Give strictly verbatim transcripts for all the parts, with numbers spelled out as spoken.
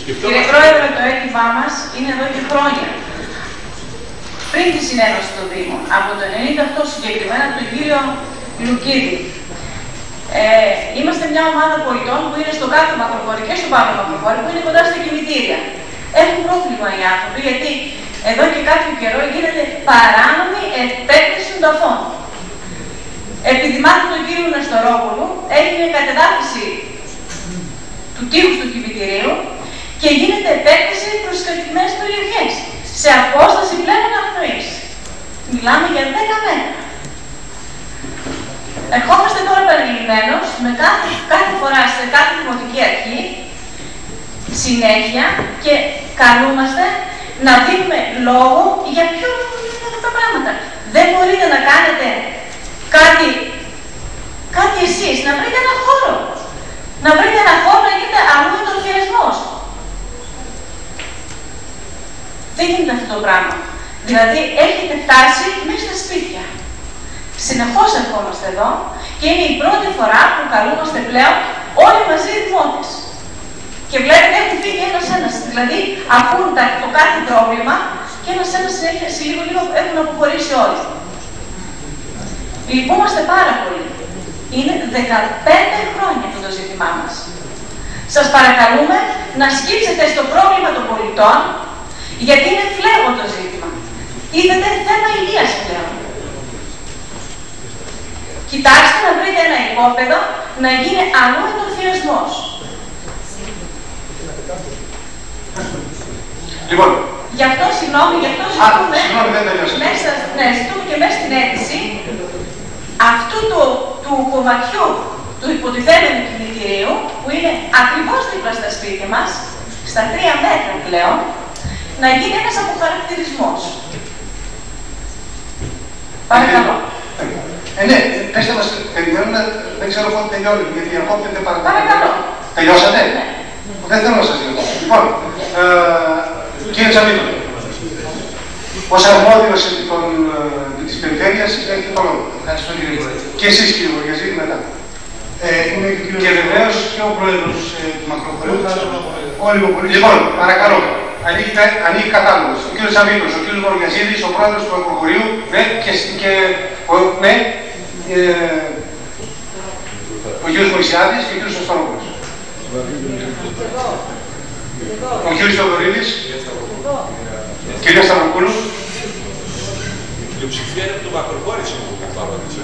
Κύριε Πρόεδρε, το αίτημά μας είναι εδώ και χρόνια. Πριν τη συνένωση των Δήμων, από το ενενήντα οκτώ συγκεκριμένα, από τον κύριο Λουκίδη. Ε, είμαστε μια ομάδα πολιτών που είναι στο κάτω Μακροχώρι και στο πάνω Μακροχώρι, που είναι κοντά στα κημητήρια. Έχουν πρόβλημα οι άνθρωποι, γιατί εδώ και κάποιο καιρό γίνεται παράνομη επέκταση των ταφών. Επί δημάρχου του κύριου Νεστορόπουλου έγινε κατεδάφιση του τείχους του κημητηρίου και γίνεται επέκταση προς τις κατοικημένες περιοχές, σε απόσταση πλέον αναπνοής. Μιλάμε για δέκα μέτρα. Ερχόμαστε τώρα επανειλημμένως, με κάθε, κάθε φορά σε κάθε δημοτική αρχή, συνέχεια, και καλούμαστε να δίνουμε λόγο για ποιο λόγο γίνονται αυτά τα πράγματα. Δεν μπορείτε να κάνετε κάτι, κάτι εσείς, να βρείτε ένα χώρο. Να βρείτε ένα χώρο να γίνεται αλλού ο θειασμός. Δεν γίνεται αυτό το πράγμα. Δηλαδή, έχετε φτάσει μέσα στα σπίτια. Συνεχώς ερχόμαστε εδώ και είναι η πρώτη φορά που καλούμαστε πλέον όλοι μαζί οι δημότες. Και βλέπετε, έχουν φύγει ένας-ένας. Δηλαδή, ακούν το κάθε πρόβλημα και ένας-ένας συνέχεια σε λίγο-λίγο έχουν αποχωρήσει όλοι. Λυπούμαστε πάρα πολύ. Είναι δεκαπέντε χρόνια αυτό το ζήτημά μας. Σας παρακαλούμε να σκύψετε στο πρόβλημα των πολιτών, γιατί είναι φλέγον το ζήτημα. Είδατε θέμα υγείας πλέον. Κοιτάξτε να βρείτε ένα υπόπεδο να γίνει αλλού ενθουσιασμός. Λοιπόν. Γι' αυτό, συγγνώμη, γι' αυτό ζητούμε, μέσα, ναι, ζητούμε και μέσα στην αίτηση αυτού του, του κομματιού του υποτιθέμενου κημητηρίου, που είναι ακριβώς δίπλα στα σπίτια μας, στα τρία μέτρα πλέον, να γίνει ένας αποχαρακτηρισμός. Παρακαλώ. Ε, ναι, πέστε μας, περιμένουμε, δεν ξέρω πότε τελειώνει, γιατί διακόπτεται παρακαλώ. Παρακαλώ. Τελειώσατε? Ναι. Δεν θέλω να σας διακόπτω. Λοιπόν, ε, κύριε Τσαμίτο, ως αρμόδιος των, ε, της περιφέρειας, έχετε το λόγο. Ευχαριστώ κύριε Πρόεδρε. Και εσείς κύριε Βογιαζή, μετά. Ε, είμαι και, κύριο... και βεβαίως και ο Πρόεδρος ε, του Μακροχωρίου. Όλοι οι πολίτες. Λοιπόν, παρακαλώ. Ανοίγει, ανοίγει κατάλογος. Ο κύριος Σαββίδος, ο κύριος Βογιαζίδης, ο πρόεδρος του Μακροχωρίου, ναι, και, και ο, ναι, ε, ο κύριος Μωυσιάδης και ο κύριος Αστρονόπουλος. Ο κύριος Θεοδωρίδης, κύριε Σταυροπούλου. Η πλειοψηφία είναι από το Μακροχώρι που παρόντισε.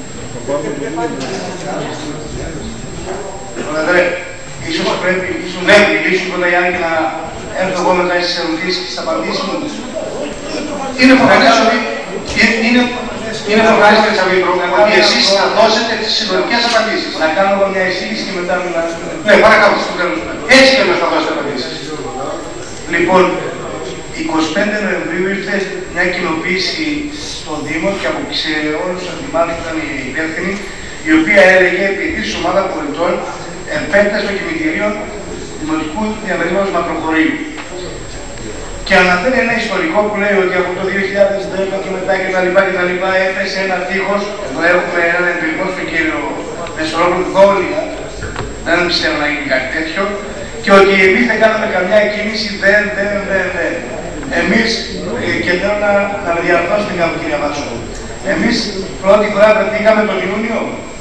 Πρόεδρε, ίσως πρέπει να μιλήσουν πρώτα οι άλλοι και να έρθω εγώ μετά στις ερωτήσεις και στις απαντήσεις μου. Είναι προφανές ότι είναι, είναι προφανές, κύριε Σαββίδρο, ότι εσείς θα δώσετε τις συνολικές απαντήσεις. Να κάνω εγώ μια εισήγηση και μετά μιλάω. Ναι, παρακαλώ, στο τέλος. Έτσι και εμείς θα δώσετε απαντήσεις. Λοιπόν, εικοστή πέμπτη Νοεμβρίου ήρθε μια κοινοποίηση στον Δήμο και από όλους τους αντιμάτες που ήταν οι υπεύθυνοι, η οποία έλεγε επειδή της ομάδα πολιτών επέκταση των κημητηρίων δημοτικού διαμερίσματος Μακροχωρίου. Και αναφέρει ένα ιστορικό που λέει ότι από το δύο χιλιάδες δέκα και μετά κτλ. Έπεσε ένα τείχος, εδώ έχουμε έναν εμπειρισμό στον κύριο Νεστορόπουλο δόλια, δεν ξέρω να γίνει κάτι τέτοιο, και ότι εμείς δεν κάναμε καμιά κίνηση, δεν, δεν, δεν, δεν. Εμείς, και θέλω να, να με διαρθώσετε κάπου κύριε Βάσο, εμείς πρώτη φορά πήγαμε τον Ιούνιο,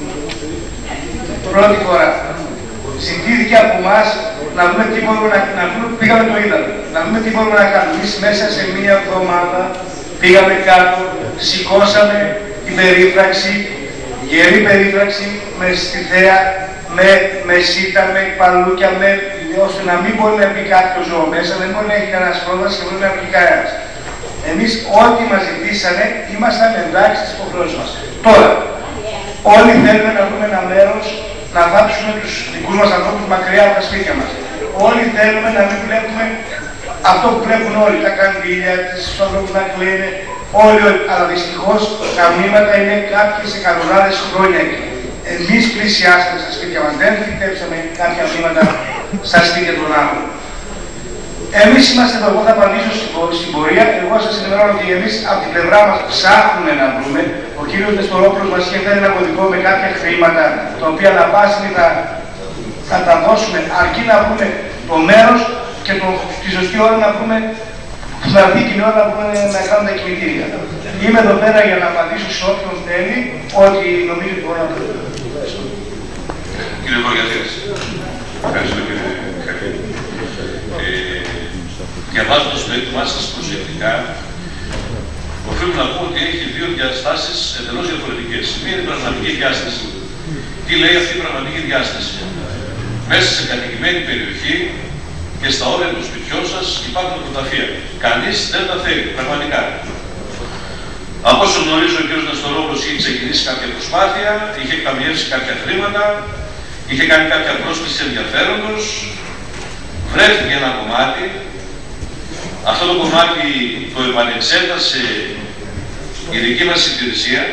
πρώτη φορά. Ζητήθηκε από εμάς να δούμε τι μπορούμε να κάνουμε, πήγαμε το είδαμε, να δούμε τι μπορούμε να κάνουμε. Εμείς μέσα σε μία εβδομάδα πήγαμε κάτω, σηκώσαμε την περίφραξη, γερή περίφραξη, με στιθέα, με, με σίτα, με παλούκια, με, ώστε να μην μπορεί να μπει κάποιο ζώο μέσα, δεν μπορεί να έχει κανένα πρόβλημα και μπορεί να βγει κανένας. Εμείς ό,τι μας ζητήσανε, ήμασταν εντάξει στις υποχρεώσεις μας. Τώρα, όλοι θέλουμε να βρούμε ένα μέρος να βάψουμε τους δικούς μας ανθρώπους μακριά από τα σπίτια μας. Όλοι θέλουμε να μην βλέπουμε αυτό που βλέπουν όλοι, τα καντήλια, τις ανθρώπους να κλαίνε, όλοι, όλοι. Αλλά δυστυχώς τα μνήματα είναι κάποιες εκατοντάδες χρόνια εκεί. Εμείς πλησιάσαμε στα σπίτια μας, δεν φυτέψαμε κάποια μνήματα στα σπίτια των άλλων. Εμείς είμαστε εδώ, εγώ θα απαντήσω στην πορεία. Εγώ σας ενημερώνω ότι εμείς από την πλευρά μας ψάχνουμε να βρούμε. Ο κύριος Νεστορόπουλος μας είχε φέρει ένα κωδικό με κάποια χρήματα, τα οποία να πάσουν θα, θα τα δώσουμε, αρκεί να βρούμε το μέρος και το, τη σωστή ώρα να πούμε, να έρθει την ώρα που να κάνουν τα κημητήρια. Είμαι εδώ πέρα για να απαντήσω σε όποιον θέλει ότι νομίζει ότι μπορεί να το πει. Κύριε Βογιατήρης, ευχαριστώ κύριε Χακή. Ε, διαβάζοντας το έτοιμά σας προσεκτικά, οφείλω να πω ότι έχει δύο διαστάσεις εντελώς διαφορετικές. Μία είναι η πραγματική διάσταση. Τι λέει αυτή η πραγματική διάσταση? Μέσα σε κατοικημένη περιοχή και στα όρια του σπιτιού σας υπάρχουν νεκροταφεία. Κανείς δεν τα θέλει, πραγματικά. Από όσο γνωρίζω, ο κ. Νεστορόπουλος είχε ξεκινήσει κάποια προσπάθεια, είχε καμιεύσει κάποια χρήματα, είχε κάνει κάποια πρόσκληση ενδιαφέροντος, βρέθηκε ένα κομμάτι. Αυτό το κομμάτι το επανεξέτασε η δική μας υπηρεσία.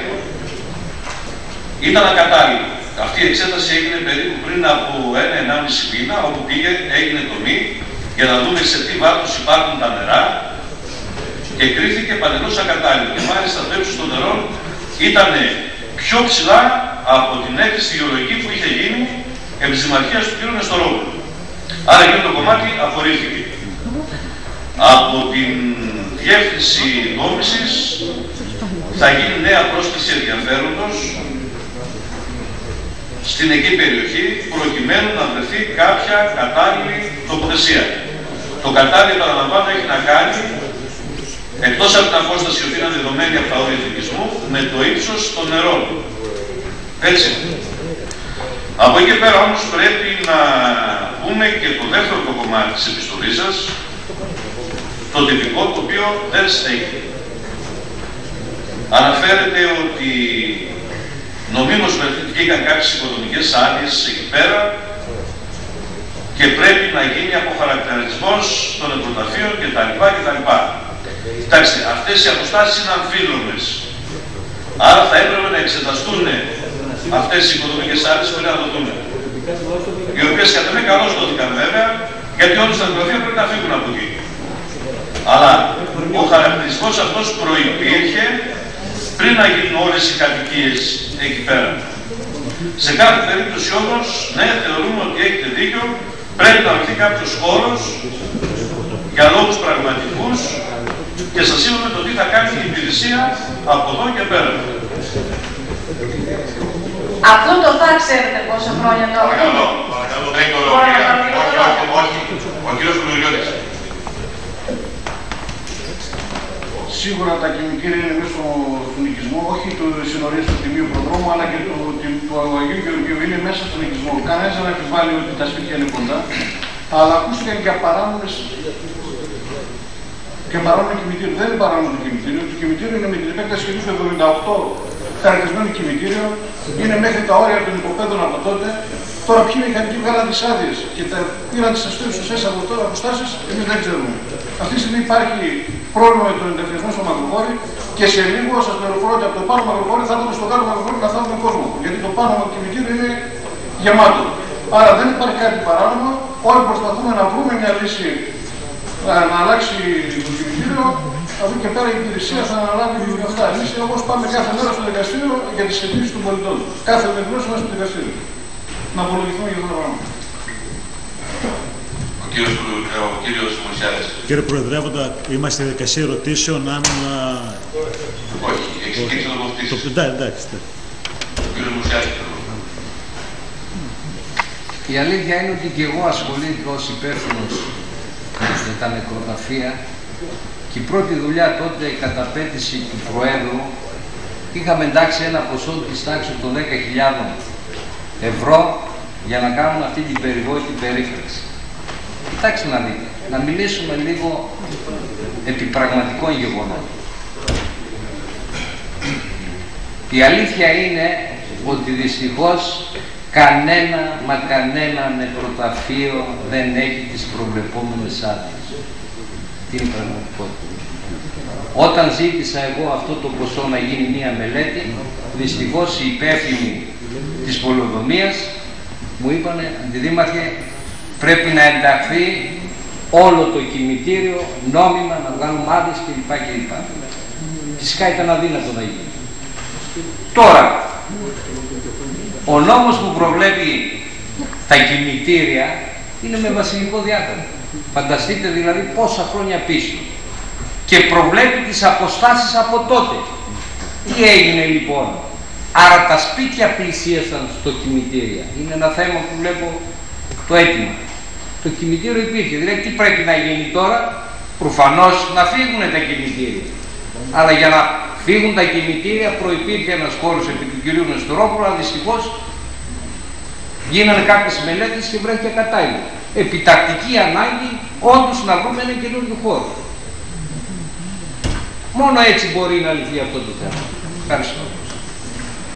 Ήταν ακατάλληλο. Αυτή η εξέταση έγινε περίπου πριν από ένα ενάμιση μήνα, όπου πήγε, έγινε τομή, για να δούμε σε τι βάθος υπάρχουν τα νερά και κρίθηκε παντελώς ακατάλληλο. Και μάλιστα το ύψος των νερών ήταν πιο ψηλά από την έκθεση γεωλογική που είχε γίνει επί της δημαρχίας του κ. Νεστορόπουλου. Άρα και το κομμάτι απορρίφθηκε. Από την διεύθυνση νόμισης θα γίνει νέα πρόσκληση ενδιαφέροντος στην εκεί περιοχή, προκειμένου να βρεθεί κάποια κατάλληλη τοποθεσία. Το κατάλληλο, παραλαμβάνω, έχει να κάνει, εκτός από την απόσταση που είναι δεδομένη από τα όρια εθνικισμού, με το ύψος των νερών. Έτσι. Από εκεί και πέρα όμως πρέπει να πούμε και το δεύτερο το κομμάτι της επιστολής σας, το τυπικό, το οποίο δεν στέκει. Αναφέρεται ότι νομίμως βγήκαν κάποιες οικονομικές άδειες εκεί πέρα και πρέπει να γίνει αποχαρακτηρισμός των νεκροταφείων κτλ. κτλ. Κοιτάξτε, αυτές οι αποστάσεις είναι αμφίλωμες. Άρα θα έπρεπε να εξεταστούν αυτές οι οικονομικές άδειες πριν να δοθούν. Οι οποίες κατά με καλώς δόθηκαν βέβαια, γιατί όλες τα νεκροταφεία πρέπει να φύγουν από εκεί. Αλλά ο χαρακτηρισμός αυτός προϋπήρχε πριν να γίνουν όλες οι κατοικίες εκεί πέρα. Σε κάθε περίπτωση όμως, ναι, θεωρούμε ότι έχετε δίκιο, πρέπει να βρεθεί κάποιος χώρος για λόγους πραγματικούς και σας είπαμε το τι θα κάνει η υπηρεσία από εδώ και πέρα. Αυτό το θα ξέρετε πόσα χρόνια το έχουμε. Παρακαλώ, παρακαλώ, δεν είναι ολοκληρία. Όχι, όχι, ο κύριος Κουλουριώτης. Σίγουρα τα κημητήρια είναι μέσα στον οικισμό, όχι του συνορίες του Τιμίου Προδρόμου, αλλά και του, του Αγίου Γεωργίου είναι μέσα στον οικισμό. Κανένας δεν αμφιβάλλει ότι τα σπίτια είναι κοντά, αλλά ακούστηκαν και παράνομες και παράνομο κημητήριο. Δεν είναι παράνομο το κημητήριο. Το κημητήριο είναι με την επέκταση του εβδομήντα οκτώ χαρακτηρισμένο κημητήριο, είναι μέχρι τα όρια των υποπέδων από τότε. Τώρα ποιοι μηχανικοί βγάλαν τις άδειες και τα πήραν τις αστέρες σωστές από τώρα αποστάσεις, εμείς δεν ξέρουμε. Αυτή τη στιγμή υπάρχει πρόβλημα με τον ενταφιασμό στο Μακροχώρι και σε λίγο σας πληροφορώ ότι από το πάνω Μακροχώρι θα έρθουμε στο κάτω Μακροχώρι να θάβουμε κόσμο. Γιατί το πάνω κημητήριο είναι γεμάτο. Άρα δεν υπάρχει κάτι παράνομο. Όλοι προσπαθούμε να βρούμε μια λύση να, να αλλάξει το κημητήριο. Από εκεί και πέρα η υπηρεσία θα αναλάβει αυτά. Εμείς όμως πάμε κάθε μέρα στο δικαστήριο για τις αιτήσεις των πολιτών. Κάθε μέρα είμαστε στο δικαστήριο. Να απολογηθούμε για αυτό το πράγμα. Ο κύριος, ο κύριος Μουσιάδης. Κύριε Προεδρεύοντα, είμαστε στη διαδικασία ερωτήσεων. Αν... Όχι, εξηγήστε το αποκτήσεις. Ναι, εντάξει. Ο κύριος Μουσιάδης. Η αλήθεια είναι ότι και εγώ ασχολήθηκα ως υπεύθυνος με τα νεκροταφεία και η πρώτη δουλειά τότε, η καταπέτηση του Προέδρου, είχαμε εντάξει ένα ποσό της τάξης των δέκα χιλιάδες ευρώ για να κάνουμε αυτή την περιβόητη περίφραξη. Κοιτάξτε να δείτε, να μιλήσουμε λίγο επί πραγματικών γεγονότων. Η αλήθεια είναι ότι δυστυχώς κανένα, μα κανένα νεκροταφείο δεν έχει τις προβλεπόμενες άδειες. Τι είναι πραγματικότητα. Όταν ζήτησα εγώ αυτό το ποσό να γίνει μία μελέτη, δυστυχώς οι υπεύθυνοι της πολεοδομίας μου είπανε, αντιδήμαρχε, πρέπει να ενταχθεί όλο το κημητήριο νόμιμα, να βγάλουμε άδειες κλπ. κλπ. Φυσικά ήταν αδύνατο να γίνει. Τώρα, ο νόμος που προβλέπει τα κημητήρια Είναι με βασιλικό διάταγμα. Φανταστείτε δηλαδή πόσα χρόνια πίσω. Και προβλέπει τις αποστάσεις από τότε. Τι έγινε λοιπόν? Άρα τα σπίτια πλησίασαν στο κημητήρια. Είναι ένα θέμα που βλέπω το αίτημα. Το κημητήριο υπήρχε. Δηλαδή τι πρέπει να γίνει τώρα? Προφανώς να φύγουν τα κημητήρια. Αλλά για να φύγουν τα κημητήρια προϋπήρχε ένας χώρος επί του κυρίου Νεστορόπουλου, αλλά δυστυχώς γίνανε κάποιες μελέτες και βρέθηκε κατάλληλο. Επιτακτική ανάγκη όντως να βρούμε ένα καινούριο χώρο. Μόνο έτσι μπορεί να λυθεί αυτό το θέμα. Ευχαριστώ.